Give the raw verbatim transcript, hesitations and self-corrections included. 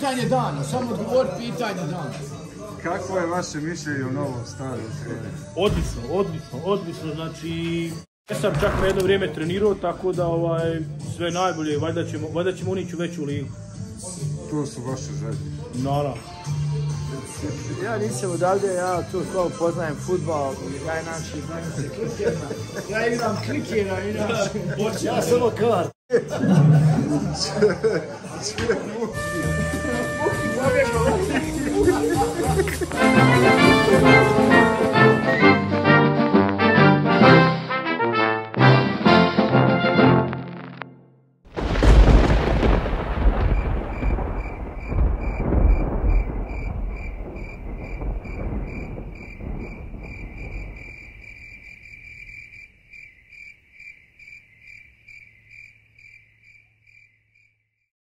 pitanje dana, samo odgovor pitanje dana. Kako je vaše mišljenje o novom starom trenera? Odlično, odlično, odlično, znači... Ja sam čak na jedno vrijeme trenirao, tako da ovaj, sve najbolje, valjda ćemo, valjda ćemo unići u veću ligu. To su vaše želje. Naravno. Ja nisam odavde, ja tu kao poznajem futbal, ja inače bavim se klikerima. Ja igram klikera, inače. Ja sam ovo kvar. Če muki? Muki, pobjegao.